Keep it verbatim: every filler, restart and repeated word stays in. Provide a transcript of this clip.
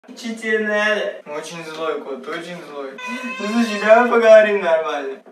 Учить надо. Очень злой кот, очень злой. Ну слушай, давай поговорим нормально.